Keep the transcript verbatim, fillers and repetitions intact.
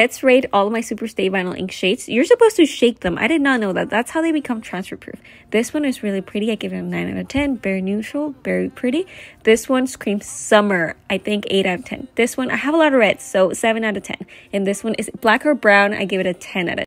Let's rate all of my Super Stay Vinyl ink shades. You're supposed to shake them. I did not know that. That's how they become transfer proof. This one is really pretty. I give it a nine out of ten. Very neutral, very pretty. This one screams summer. I think eight out of ten. This one, I have a lot of reds, so seven out of ten. And this one is black or brown. I give it a ten out of ten.